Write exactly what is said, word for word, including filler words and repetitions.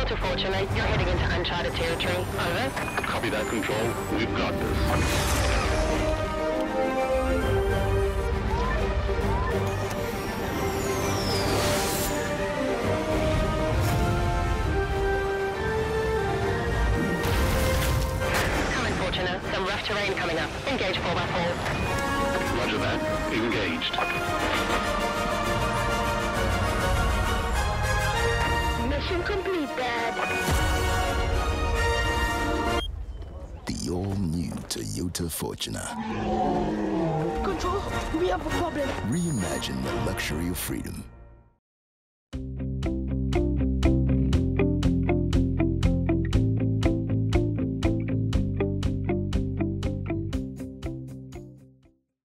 Delta Fortuna, you're heading into uncharted territory. Over. Copy that, Control. We've got this. Some rough terrain coming up. Engage four by four. Roger that. Engaged. Mission complete, Dad. The all-new Toyota Fortuner. Control, we have a problem. Reimagine the luxury of freedom.